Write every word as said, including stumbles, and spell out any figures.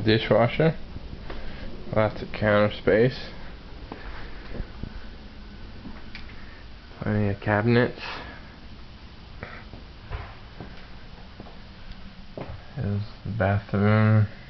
dishwasher. Lots of counter space. Plenty of cabinets. Here's the bathroom.